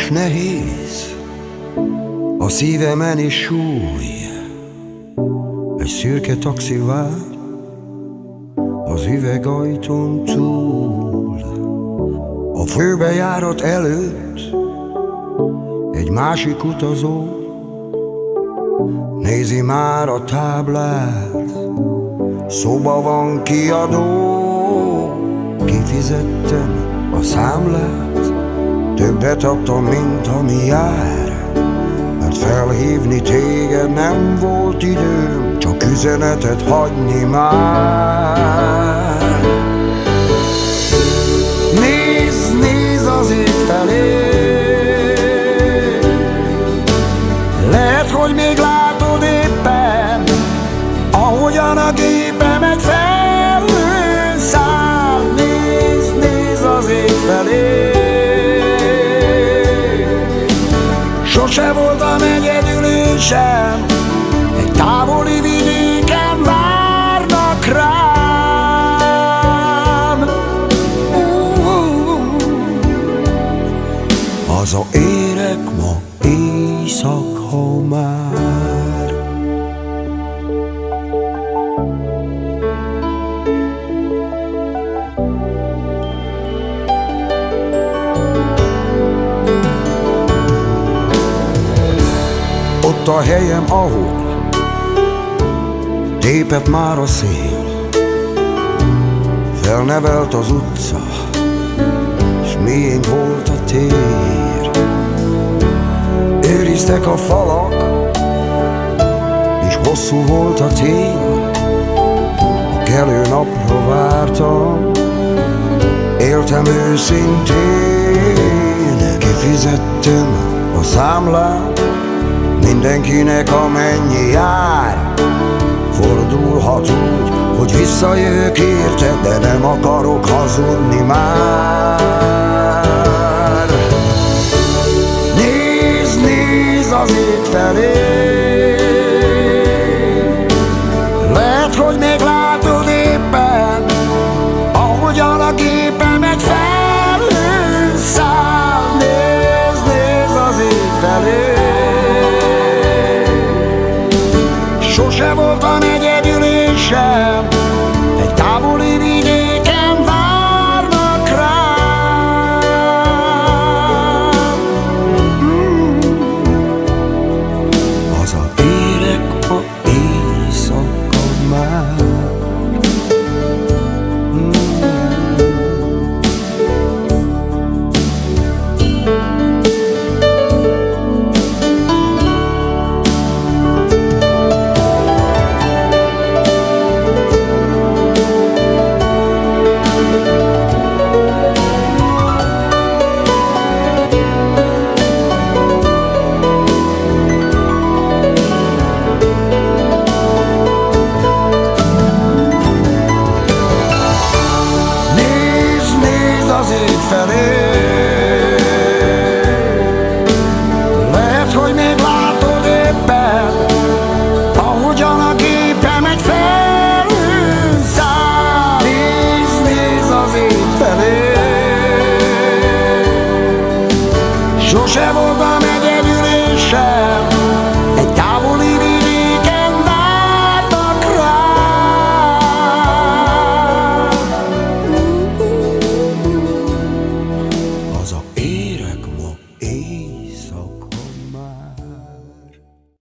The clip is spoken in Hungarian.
nehéz, a szívemen is súly. Egy szürke taxi vár az üvegajtón túl. A főbejárat előtt egy másik utazó nézi már a táblát. Szoba van, kiadó, kifizettem a számlát. Többet adtam, mint ami jár, mert felhívni téged nem volt időm, csak üzenetet hagyni már. Nézd, nézd az ég felé, lehet, hogy még látod éppen, ahogyan a gépemet felhőn száll. Nézd, nézd az ég felé, sose voltam egyedül én sem, egy távoli vidéken várnak rám. Hazaérek ma éjszaka már. Ott a helyem, ahol tépett már a szél, felnevelt az utca, s miénk volt a tér. Őriztek a falak, és hosszú volt a tél. A kelő napra vártam, éltem őszintén. Kifizettem a számlát, mindenkinek amennyi jár. Fordulhat úgy, hogy visszajövök érted, de nem akarok hazudni már. Nézd, nézd az ég felé, lehet, hogy még látod éppen, ahogyan a gépemet felhőn száll. Nézd, nézd az ég felé, sose voltam egy